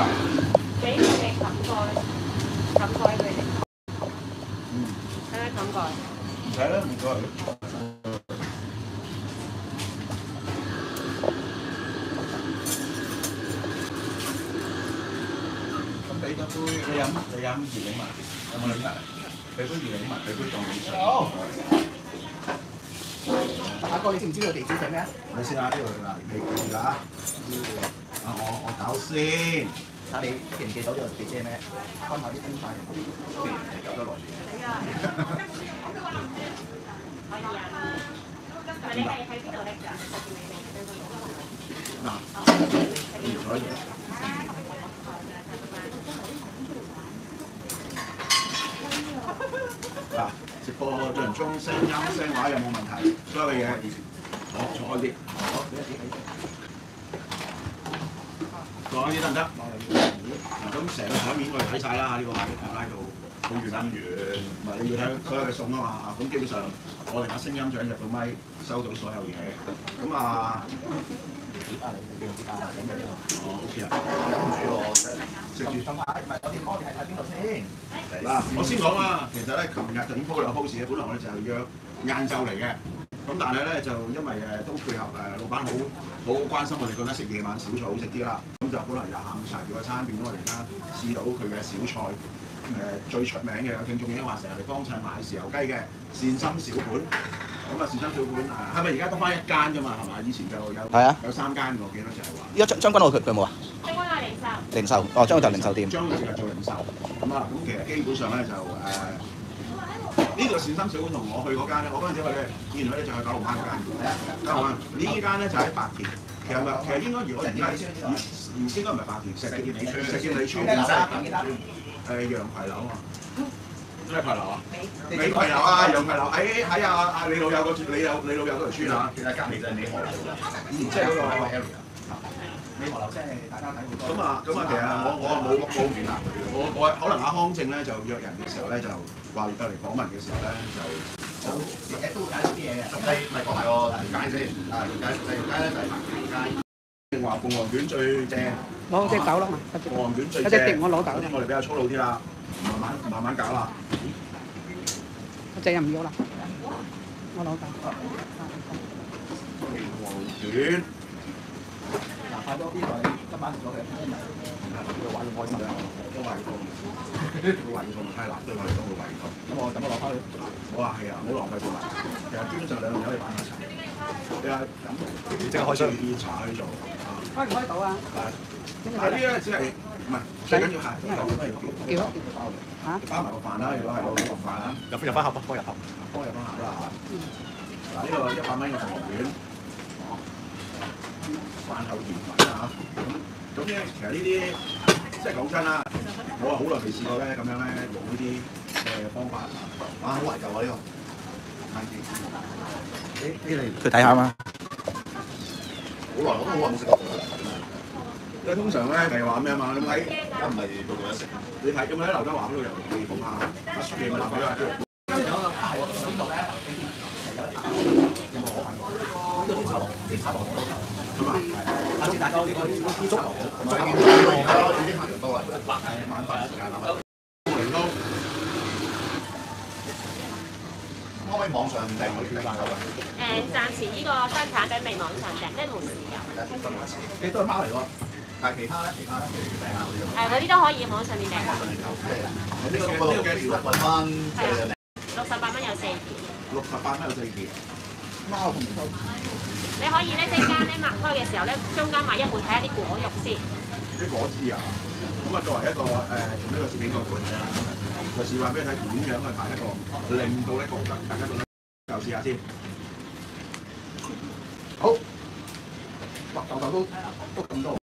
俾佢哋冚蓋佢哋。使唔使冚蓋？ 唔使啦，唔該。咁俾咗杯，你飲熱檸蜜，有冇檸蜜？俾杯熱檸蜜，俾杯凍檸水。好。 阿哥，你知唔知道地址係咩啊？ 你先啦，呢度啦，你記住啦。我搞先。 睇你記唔記到呢個地址係咩？看下啲燈牌，搞得耐。 你係喺邊度拎㗎？ 嗱，可以。嗱，直播進行中，聲音聲畫有冇問題？所有嘅嘢，好，坐開啲，好，坐開啲得唔得？嗱，咁成個台面我哋睇晒啦，呢個拉到好遠啦，唔係你要睇所有嘅餸啊嘛，咁基本上我哋把聲音長入到咪，收到所有嘢，咁啊。哦 ，OK 啊，食住。 唔係我哋係喺邊度先？ 嗱，我先講啦，其實咧，琴日就已經鋪兩個 post 嘅，本來我哋就係約晏晝嚟嘅，咁但係咧就因為都配合老闆好關心我哋覺得食夜晚小菜好食啲啦，咁就本來由下午茶叫個餐，變咗我哋而家試到佢嘅小菜最出名嘅，有聽眾已經話成日嚟幫襯買豉油雞嘅善心小館。咁啊，善心小館係咪而家得翻一間㗎嘛？係嘛？以前就有3間我記得就係話。 依家將軍澳佢冇啊？ 將軍澳零售。 零售，哦，將軍澳就零售店。 將軍澳係做零售，咁啊，咁其實基本上咧就呢個善心小館同我去嗰間咧，我嗰陣時去嘅，原來咧就係九龍灣嗰間。九龍灣呢間咧就喺白田，其實應該如果而家唔應該唔係白田，石硤尾村羊葵樓啊。咩葵樓啊？美葵樓啊，楊葵樓喺阿你老友嗰你老友嗰條村啊。 其實隔離就係美荷樓啦。 即係嗰個 area。 美荷樓即係大家睇好多。 咁啊，其實我冇聯絡佢嘅，我可能阿康正咧就約人嘅時候咧就話嚟嚟訪問嘅時候咧就成日都會解釋啲嘢嘅。咁你咪講埋個條街先。條街咧就係白田街。 話鳳凰卷最正。 攞隻狗啦嘛， 鳳凰卷最正。 有隻碟我攞走。 我哋比較粗魯啲啦，慢慢搞啦。 嗰隻又唔要啦，我攞走。 鳳凰卷。 嗱，快多啲嚟，今晚食咗嘅。佢玩到開心啊！ 都胃痛，佢胃痛太辣對我嚟講會胃痛。 咁我攞翻去。 我話係啊，唔好浪費食物。其實基本上兩樣嘢可以擺埋一齊。你話咁， 即刻開箱要茶去做。 開唔開到啊？ 但係呢咧只係唔係最緊要係幾多？嚇？ 包埋個飯啦，如果係攞個飯啦， 入翻盒，幫入盒。 幫入翻盒啦嚇。嗱呢個100蚊嘅鳳凰卷，飯後甜品啦嚇。咁咧其實呢啲即係講真啦，我係好耐未試過咧咁樣咧用呢啲方法啊，好懷舊啊呢個。 佢睇下嘛。 好耐我都好耐冇食過。因為通常咧就係話咩啊嘛，你睇而家唔係個個都食。你睇有冇喺劉德華嗰度有地鳳啊？阿雪記咪話俾佢聽。 有個係我邊度咧？有冇可能？呢個啲茶樓係嘛？ 下次大家呢個粥樓，最近已經客人多啦，晚飯時間啦。 嚟到可唔可以網上訂嗰啲飯盒啊？ 暫時呢個新產品未網上訂，即係門市有。 你都係貓嚟喎，但係其他咧，譬如訂下嗰啲。 嗰啲都可以網上面訂。 呢個幾條6蚊，即係 68蚊有4件。 68蚊有4件。 貓同唔收。 你可以咧即間咧擘開嘅時候咧，中間買一半睇下啲果肉先。 啲果汁啊，咁啊作為一個從呢個攝影角度嚟睇啦，就示範俾你睇點樣去拍一個令到咧覺得大家覺得就試下先。好，哇豆豆都咁多。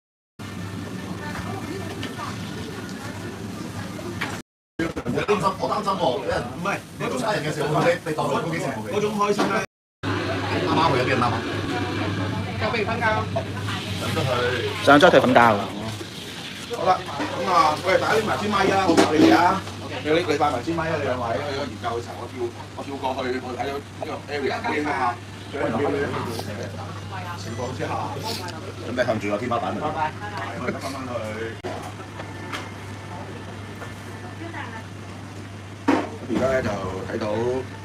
我擔心喎，俾人唔係你中差人嘅時候，你當佢嗰幾成嗰種開心咧， 啱啱會有啲人啱啊。 就俾佢瞓覺。 上咗佢瞓覺。 好啦，咁啊，喂，大家拎埋支咪啊，我教你哋啊。你帶埋支咪啊，你兩位去咗研究嘅時候，我跳過去，我睇到呢個 area 邊啊，最緊要呢情況之下， 準備向住個天花板嚟。 係，我哋翻返去。 而家咧就睇到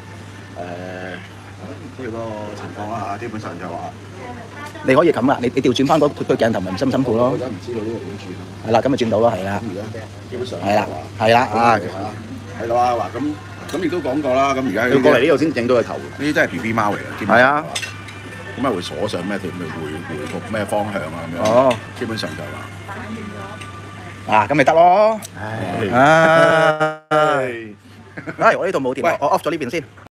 即係嗰個情況啦，基本上就話你可以咁啊，你調轉翻個鏡頭咪唔辛苦咯。 我而家唔知道呢個點轉。 係啦，咁咪轉到咯，係啦。 咁而家基本上係啦，係啦啊！ 係咯啊，嗱咁亦都講過啦，咁而家佢過嚟呢度先整到佢頭。 呢啲真係 BB 貓嚟嘅， 係啊。 咁啊會鎖上咩條咩回復咩方向啊咁樣。 哦。 基本上就話。 咁咪得咯。 唉。 我呢度冇電，我 off 咗呢邊先。